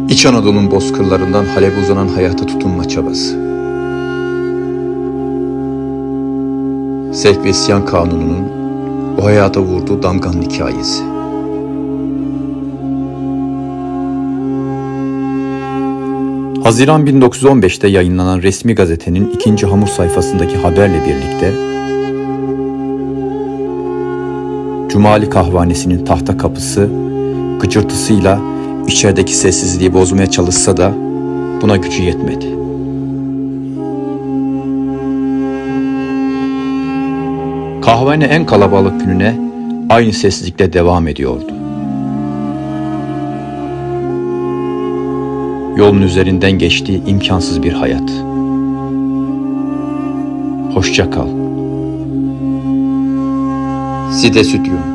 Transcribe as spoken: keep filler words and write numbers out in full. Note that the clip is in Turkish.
İç Anadolu'nun bozkırlarından Halep'e uzanan hayata tutunma çabası. Sevk ve isyan kanununun o hayata vurduğu damganın hikayesi. Haziran bin dokuz yüz on beş'te yayınlanan resmi gazetenin ikinci hamur sayfasındaki haberle birlikte Cumali Kahvanesi'nin tahta kapısı gıcırtısıyla içerideki sessizliği bozmaya çalışsa da buna gücü yetmedi. Kahvehane en kalabalık gününe aynı sessizlikle devam ediyordu. Yolun üzerinden geçtiği imkansız bir hayat. Hoşça kal. Side Stüdyo.